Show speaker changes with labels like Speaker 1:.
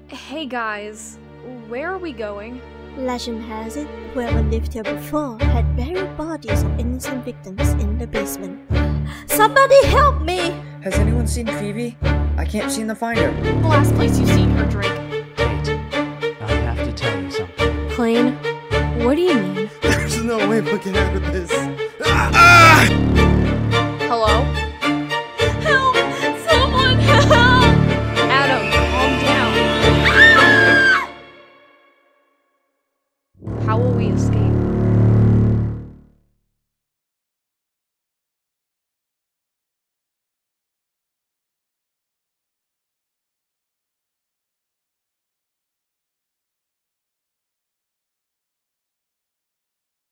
Speaker 1: Hey guys, where are we going?
Speaker 2: Legend has it, whoever lived here before had buried bodies of innocent victims in the basement. Somebody help me!
Speaker 3: Has anyone seen Phoebe? I can't seem to find her.
Speaker 1: The last place you've seen her, Drake.
Speaker 4: Wait, I have to tell you something.
Speaker 1: Plain? What do you mean?
Speaker 5: There's no way we'll get out of this.